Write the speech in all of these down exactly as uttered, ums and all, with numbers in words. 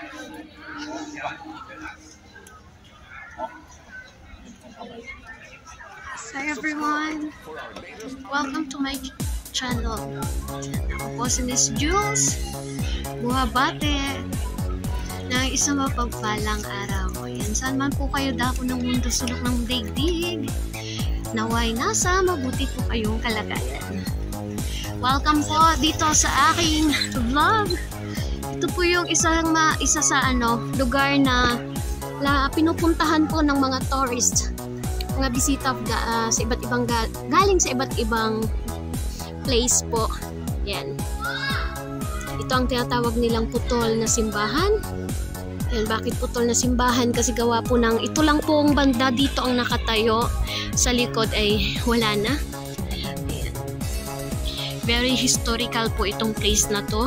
Hi everyone! Welcome to my channel. Ako po si Miss Jules Buhabate ng isang mapagpalang araw. Yan, saan man po kayo dako ng mundo sulok ng daigdig, naway nasa mabuti po kayong kalagayan. Welcome po dito sa aking vlog. Ito po yung isang ma, isa sa ano, lugar na, na pinupuntahan po ng mga tourist, mga bisita uh, sa iba't ibang ga, galing sa iba't ibang place po. Yan. Ito ang tinatawag nilang putol na simbahan. Yan, bakit putol na simbahan? Kasi gawa po ng ito lang pong banda dito ang nakatayo. Sa likod ay wala na. Yan. Very historical po itong place na to.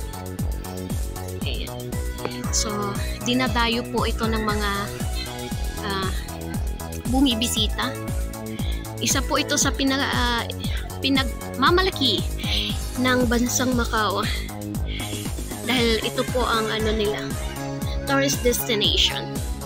Yan. So, dinadayo po ito ng mga uh, bumibisita. Isa po ito sa pinag, uh, pinagmamalaki ng bansang Macau. Dahil ito po ang ano nila, tourist destination.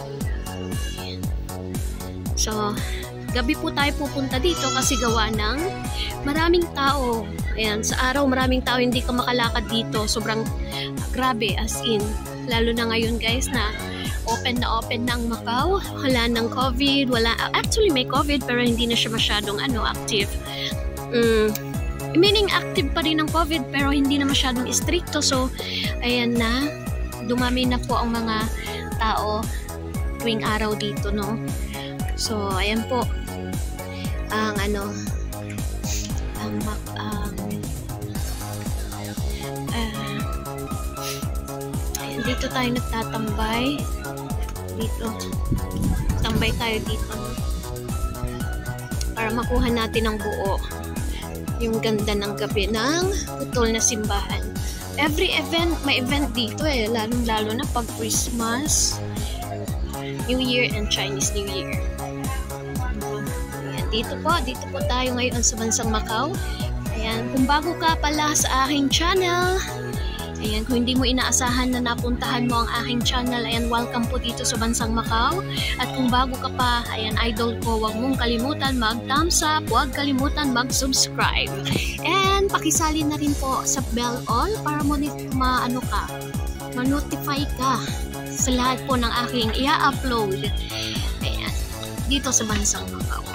So, gabi po tayo pupunta dito kasi gawa ng maraming tao. Ayan, sa araw maraming tao, hindi ka makalakad dito. Sobrang grabe, as in. Lalo na ngayon guys na open na open ng Macau. Wala ng COVID. Wala, actually may COVID pero hindi na siya masyadong ano, active. Mm, meaning active pa rin ng COVID pero hindi na masyadong stricto. So, ayan na. Dumami na po ang mga tao tuwing araw dito, no? So, ayan po. Ang ano, ang um, uh, ayan, dito tayo nagtatambay. Dito. Tambay tayo dito, no? Para makuha natin ang buo. Yung ganda ng gabi ng putol na simbahan. Every event, may event dito eh. Lalong-lalo na pag Christmas, New Year, and Chinese New Year. Ayan, dito po. Dito po tayo ngayon sa bansang Macau. Ayan, kung bago ka pala sa aking channel, ayan, kung hindi mo inaasahan na napuntahan mo ang aking channel, ayan, welcome po dito sa bansang Macau. At kung bago ka pa, ayan, idol ko, huwag mong kalimutan mag-thumbs up, huwag kalimutan mag-subscribe. And pakisali na rin po sa bell all para mo ma-ano ka, ma-notify ka sa lahat po ng aking i-upload. Ayan, dito sa bansang Macau.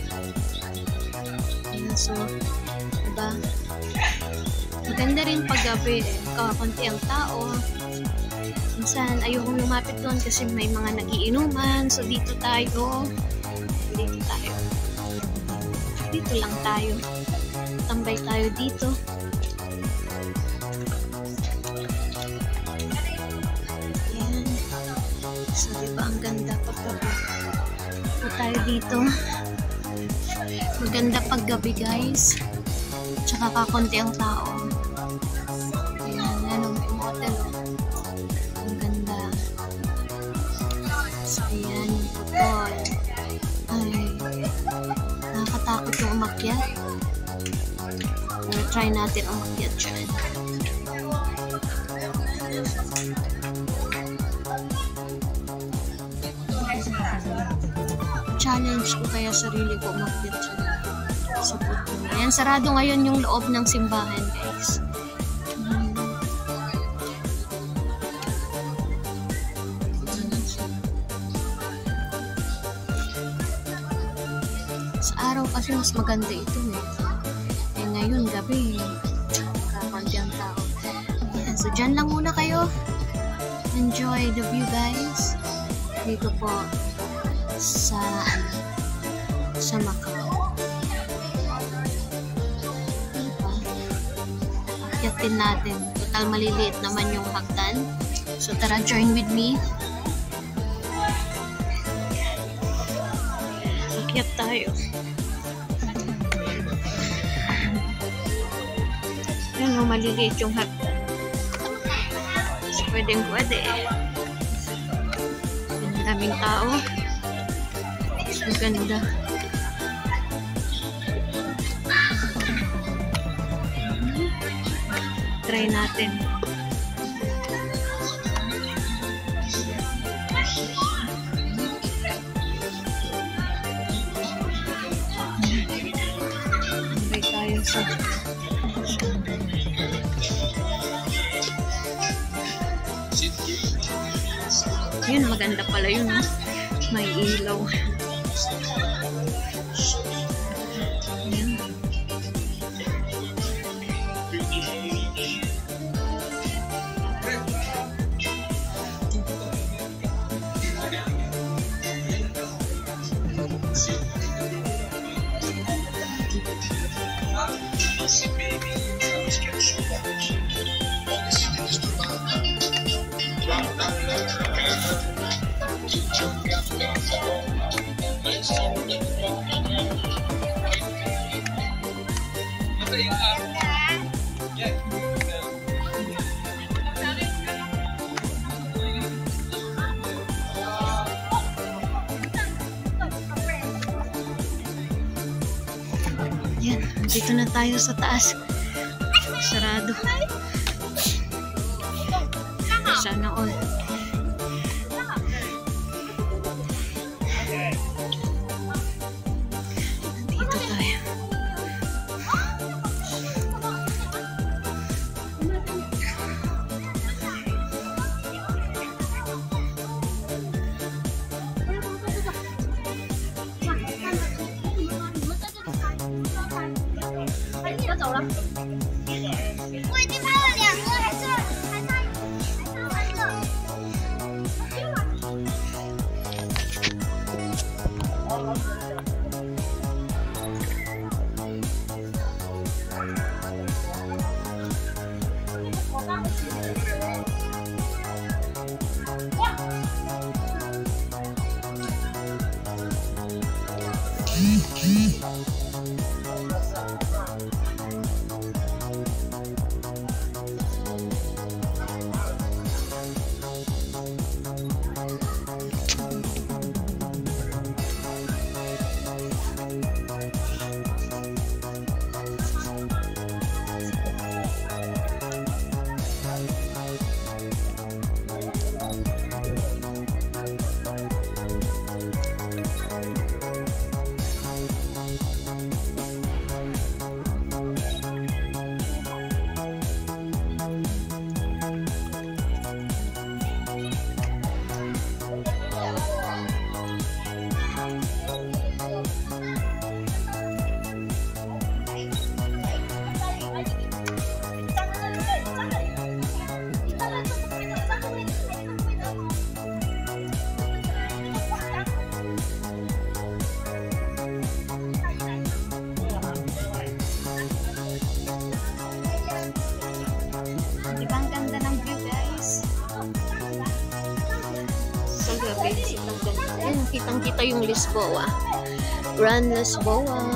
Ayan, so, diba? Maganda rin paggabi, eh. Kakunti ang tao. Minsan, ayokong lumapit doon kasi may mga nagiinuman. So, dito tayo. Dito tayo. Dito lang tayo. Tambay tayo dito. Ayan. So, diba ang ganda paggabi. Dito tayo dito. Maganda paggabi, guys. Tsaka kakunti ang tao. Ayan, ano, may model. Ang ganda. So, ayan, yung putol. Ay, nakakatakot yung umakyat. Uh, try natin umakyat dyan. Challenge ko kaya sarili ko umakyat dyan. So, ayan, sarado ngayon yung loob ng simbahan, guys. Hmm. Sa araw kasi mas maganda ito eh. Eh ngayon, gabi, kakunti ang tao. Ayan, so dyan lang muna kayo. Enjoy the view, guys. Dito po sa sa Macau. Akyatin natin. Total maliliit naman yung hagdan. So tara, join with me. Akyat tayo. Yan o, maliliit yung hagdan. So pwedeng pwede eh. Ang daming tao. Ang ganda. Try natin. siya. Yun, maganda pala yun. May ilaw. Yan. Yan, dito na tayo sa taas. Sarado. Sana all. Dito tayo. Ayan, kitang-kita yung Lisboa. Grand Lisboa.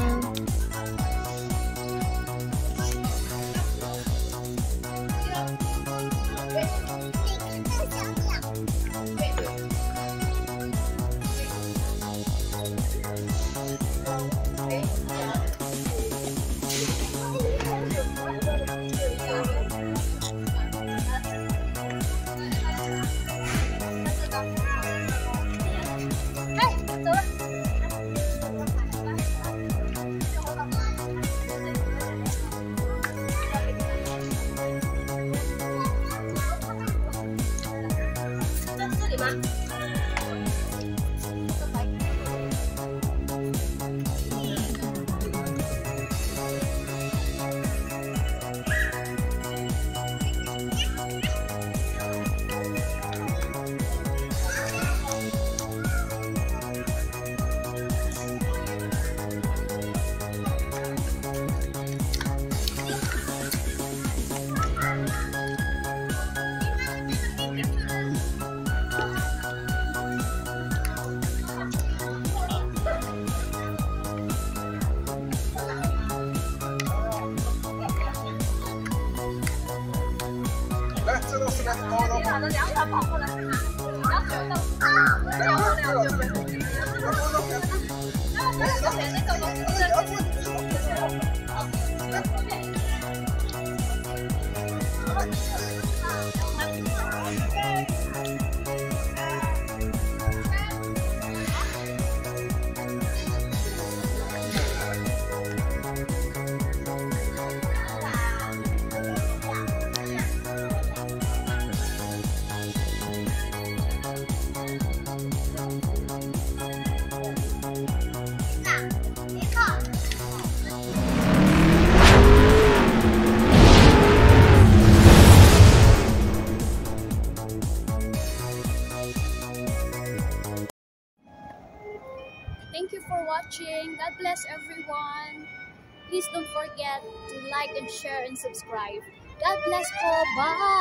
watching. God bless everyone. Please don't forget to like and share and subscribe. God bless po. Bye!